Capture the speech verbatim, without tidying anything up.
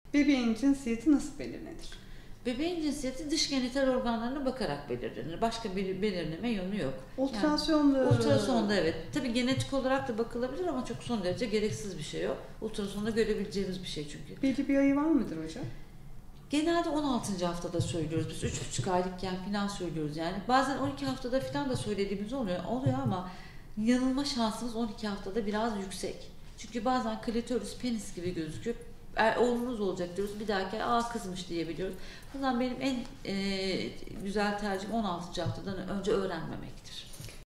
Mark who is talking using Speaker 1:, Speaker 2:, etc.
Speaker 1: Bebeğin cinsiyeti nasıl belirlenir?
Speaker 2: Bebeğin cinsiyeti dış genital organlarına bakarak belirlenir. Başka bir belirleme yönü yok.
Speaker 1: Ultrasonda...
Speaker 2: Yani, ultrasonda evet. Tabii genetik olarak da bakılabilir ama çok son derece gereksiz bir şey yok. Ultrasonda görebileceğimiz bir şey çünkü.
Speaker 1: Belli bir ayı var mıdır hocam?
Speaker 2: Genelde on altıncı haftada söylüyoruz biz. üç buçuk aylıkken falan söylüyoruz yani. Bazen on iki haftada falan da söylediğimiz oluyor. Oluyor ama yanılma şansımız on iki haftada biraz yüksek. Çünkü bazen klitoris penis gibi gözüküyor. Er, oğlunuz olacak diyoruz. Bir dahaki aa kızmış diyebiliyoruz. O yüzden benim en e, güzel tercihim on altıncı haftadan önce öğrenmemektir.